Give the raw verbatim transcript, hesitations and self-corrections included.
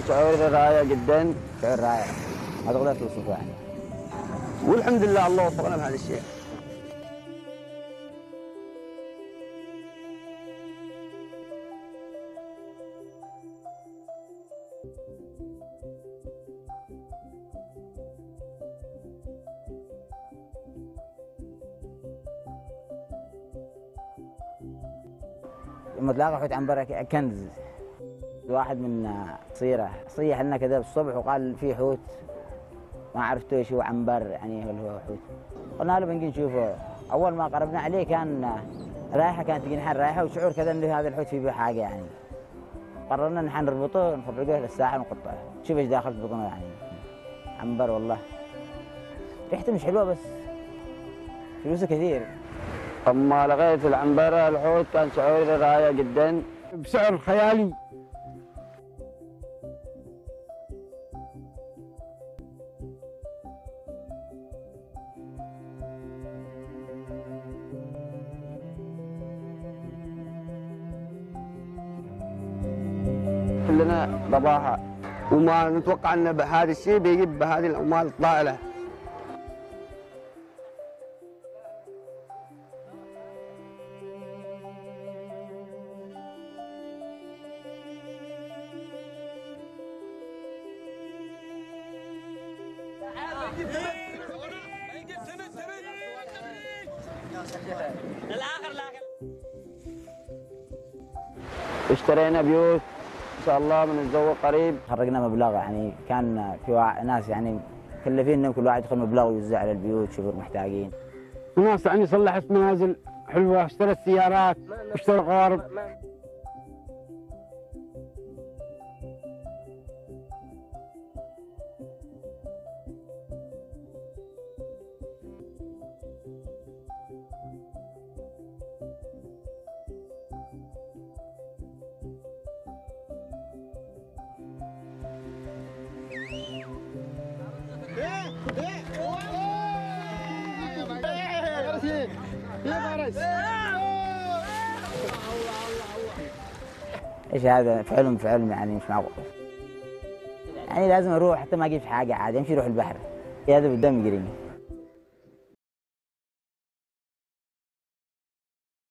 شعور رائع جدا، شعور رائع ما تقدر توصفه يعني. والحمد لله الله وفقنا بهذا الشيء. لما تلاقى حوت عنبر كنز. واحد من صيره صيح لنا كذا الصبح وقال في حوت ما عرفتوا ايش هو عنبر يعني هل هو حوت. قلنا له بنجي نشوفه. اول ما قربنا عليه كان رايحه كانت تجي رايحه وشعور كذا انه هذا الحوت فيه حاجه يعني. قررنا نحن نربطه نفرقه للساحه ونقطعه. شوف ايش داخل في بطنه يعني. عنبر والله. ريحته مش حلوه بس فلوسه كثير. اما لقيت العنبر الحوت كان شعور رائع جدا بسعر خيالي. كلنا ضباحة وما نتوقع ان بهذا الشيء بيجيب بهذه الاموال الطائله. اشترينا بيوت ان شاء الله بنتزوج قريب. خرجنا مبلغ يعني كان في ناس يعني مكلفين كل واحد يدخل مبلغ ويوزع على البيوت شوفوا المحتاجين. وناس يعني صلحت منازل حلوه، اشترت سيارات واشترى قوارب. ايش هذا في علم في علم يعني مش معقول. يعني لازم اروح حتى ما اجيب حاجه عادي امشي اروح البحر. هذا بالدم يجريني.